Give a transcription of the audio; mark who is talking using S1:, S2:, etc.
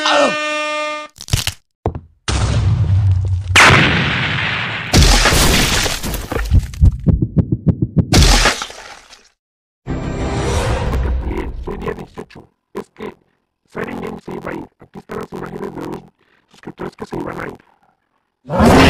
S1: Soy día 18. Es que Siren se iba a ir. Aquí están las imágenes de los suscriptores que se iban a ir.